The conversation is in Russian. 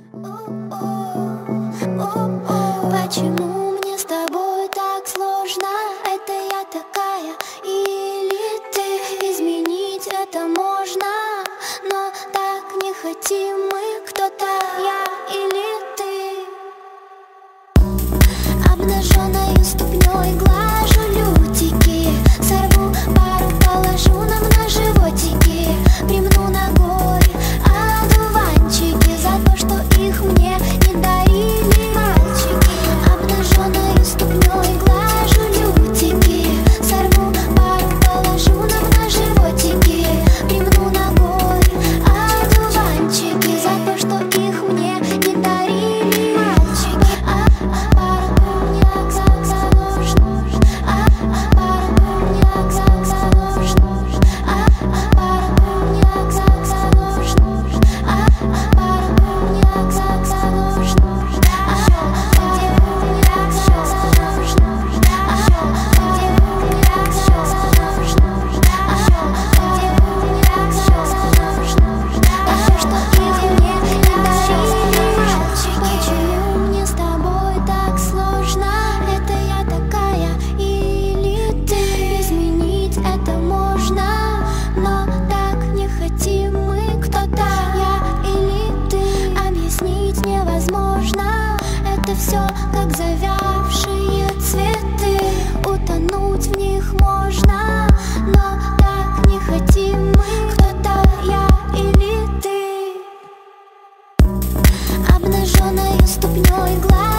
Почему мне с тобой так сложно? Это я такая или ты? Изменить это можно, но так не хотим мы. Кто-то я или ты? Обнаженной ступней глажу лютики, сорву пару, положу нам на животики. Примну ногой одуванчики за то, что их мне не дарили мальчики. Обнаженной ступней глажу лютики, сорву пару, положу нам на животики. Примну ногой одуванчики за то, что их мне не дарили мальчики. Пару помняк заложь, пару помняк заложь, пару помняк заложь, пару помняк заложь. Почему мне с тобой так сложно? Это я такая или ты? Изменить это можно, но так не хотим мы. Кто-то я или ты? Объяснить невозможно. Это все как завявшие цветы. Утонуть в них можно, но так не хотим мы. Кто-то я или ты? Обнаженной ступней глаз